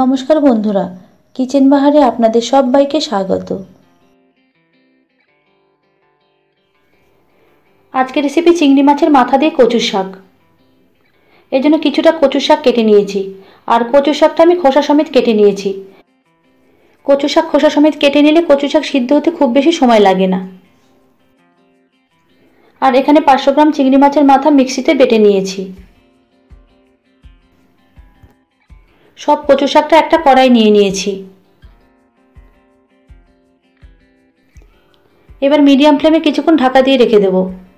নমস্কার বন্ধুরা, কিচেন বাহারে আপনাদের সবাইকে স্বাগত। আজকের রেসিপি চিংড়ি মাছের মাথা দিয়ে কচুর শাক। এর জন্য কিছুটা কচুর শাক কেটে নিয়েছি, আর কচুর শাকটা আমি খোসা সমেত কেটে নিয়েছি। কচু শাক খোসা সমেত কেটে নিলে কচু শাক সিদ্ধ হতে খুব বেশি সময় লাগে না। আর এখানে 500 গ্রাম চিংড়ি মাছের মাথা মিক্সিতে বেটে নিয়েছি। সব কচু শাকটা একটা কড়াই নিয়ে নিয়েছি। এবার মিডিয়াম ফ্লেমে কিছুক্ষণ ঢাকা দিয়ে রেখে দেব।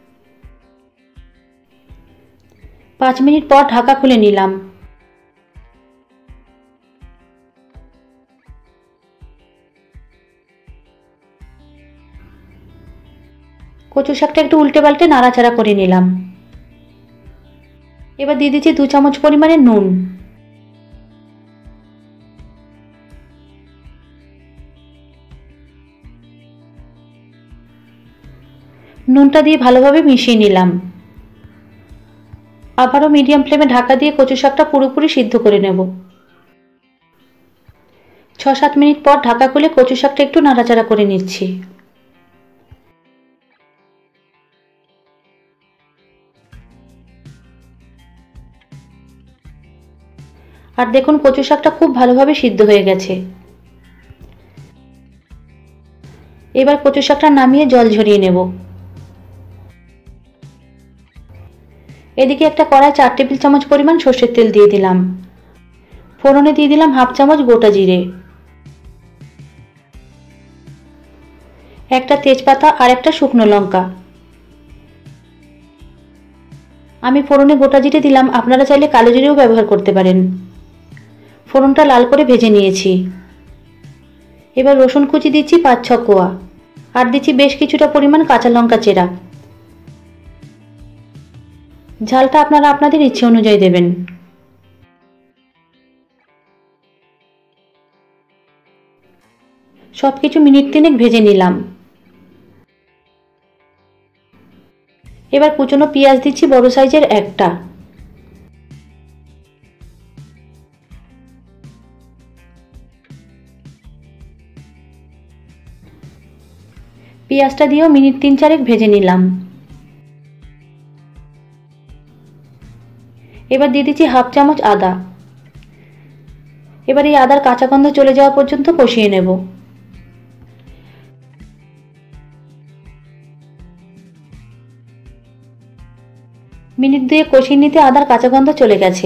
5 মিনিট পর ঢাকা খুলে নিলাম। কচু শাকটা একটু উল্টে পাল্টে নাড়াচাড়া করে নিলাম। এবার দিয়ে দিচ্ছি 2 চামচ পরিমাণে নুন। নুনটা দিয়ে ভালোভাবে মিশিয়ে নিলাম। আবারও মিডিয়াম ফ্লেমে ঢাকা দিয়ে কচু শাকটা পুরোপুরি সিদ্ধ করে নেব। 6-7 মিনিট পর ঢাকা খুলে কচু শাকটা একটু নাড়াচাড়া করে নিচ্ছি। আর দেখুন কচু শাকটা খুব ভালোভাবে সিদ্ধ হয়ে গেছে। এবার কচু শাকটা নামিয়ে জল ঝরিয়ে নেব। এদিকে একটা কড়াই 4 টেবিল চামচ পরিমাণ সর্ষের তেল দিয়ে দিলাম। ফোড়নে দিয়ে দিলাম হাফ চামচ গোটা জিরে, একটা তেজপাতা আর একটা শুকনো লঙ্কা। আমি ফোড়নে গোটা জিরে দিলাম, আপনারা চাইলে কালো জিরেও ব্যবহার করতে পারেন। ফোড়নটা লাল করে ভেজে নিয়েছি। এবার রসুন কুচি দিচ্ছি 5-6 কোয়া, আর দিচ্ছি বেশ কিছুটা পরিমাণ কাঁচা লঙ্কা চেরা। ঝালটা আপনারা আপনাদের ইচ্ছে অনুযায়ী দেবেন। সবকিছু মিনিট 3 ভেজে নিলাম। এবার কুচনো পেঁয়াজ দিচ্ছি বড় সাইজের একটা। পেঁয়াজটা দিয়েও মিনিট 3-4 ভেজে নিলাম। এবার দিয়ে দিচ্ছি হাফ চামচ আদা। এবার এই আদার কাঁচা গন্ধ চলে যাওয়া পর্যন্ত কষিয়ে নেব। মিনিট 2 কষিয়ে নিতে আদার কাঁচা গন্ধ চলে গেছে।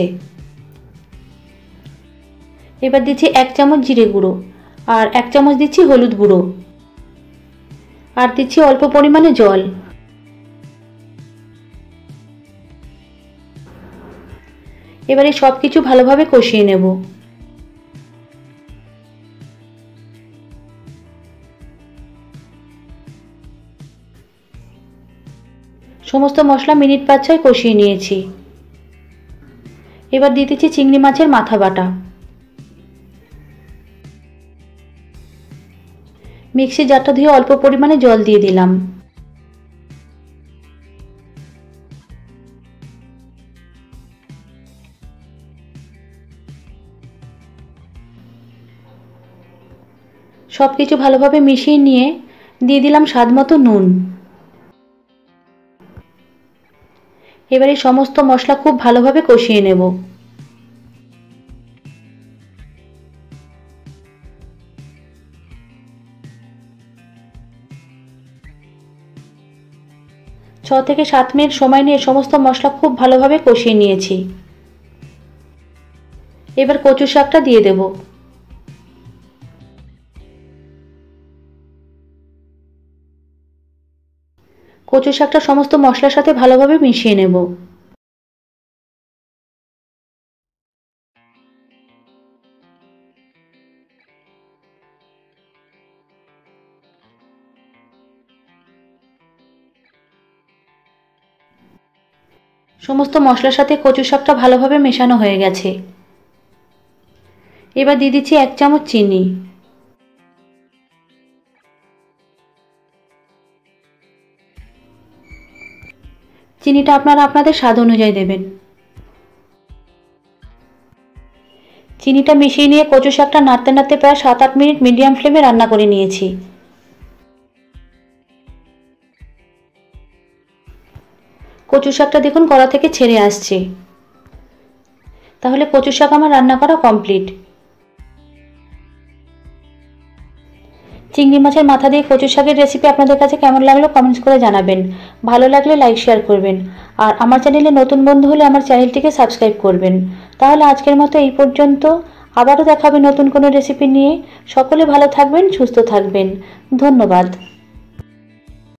এবার দিচ্ছি 1 চামচ জিরে গুঁড়ো, আর 1 চামচ দিচ্ছি হলুদ গুঁড়ো, আর দিচ্ছি অল্প পরিমাণে জল। এবারে সবকিছু ভালোভাবে কষিয়ে নেব। সমস্ত মশলা মিনিট 5-6 কষিয়ে নিয়েছি। এবার দিয়ে দিচ্ছি চিংড়ি মাছের মাথা বাটা। মিক্সি জারটা ধুয়ে অল্প পরিমাণে জল দিয়ে দিলাম। সবকিছু ভালোভাবে মিশিয়ে নিয়ে দিয়ে দিলাম স্বাদ মতো নুন। এবারে সমস্ত মশলা খুব ভালোভাবে কষিয়ে নেব। ছ থেকে 7 মিনিট সময় নিয়ে সমস্ত মশলা খুব ভালোভাবে কষিয়ে নিয়েছি। এবার কচু শাকটা দিয়ে দেব। কচু শাকটা সমস্ত মশলার সাথে ভালোভাবে মিশিয়ে নেব। সমস্ত মশলার সাথে কচু শাকটা ভালোভাবে মেশানো হয়ে গেছে। এবার দিয়ে দিচ্ছি 1 চামচ চিনি। চিনিটা আপনারা আপনাদের স্বাদ অনুযায়ী দেবেন। চিনিটা মিশিয়ে নিয়ে কচু শাকটা নাড়তে নাড়তে প্রায় 7-8 মিনিট মিডিয়াম ফ্লেমে রান্না করে নিয়েছি। কচু শাকটা দেখুন কড়া থেকে ছেড়ে আসছে। তাহলে কচু শাক আমার রান্না করা কমপ্লিট। চিংড়ি মাছের মাথা দিয়ে কচু শাকের রেসিপি আপনাদের কাছে কেমন লাগলো কমেন্টস করে জানাবেন। ভালো লাগলে লাইক শেয়ার করবেন, আর আমার চ্যানেলে নতুন বন্ধু হলে আমার চ্যানেলটিকে সাবস্ক্রাইব করবেন। তাহলে আজকের মতো এই পর্যন্ত, আবারও দেখা হবে নতুন কোনো রেসিপি নিয়ে। সকলে ভালো থাকবেন, সুস্থ থাকবেন। ধন্যবাদ।